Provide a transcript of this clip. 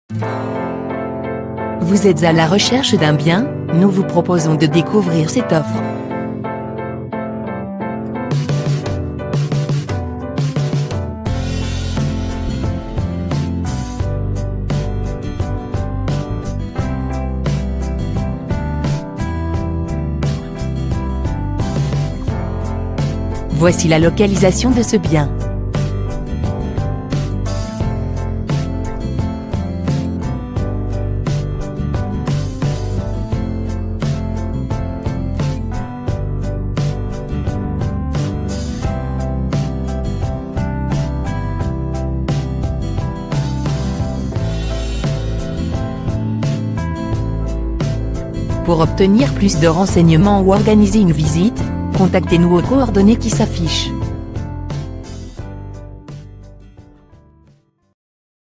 Vous êtes à la recherche d'un bien? Nous vous proposons de découvrir cette offre. Voici la localisation de ce bien. Pour obtenir plus de renseignements ou organiser une visite, contactez-nous aux coordonnées qui s'affichent.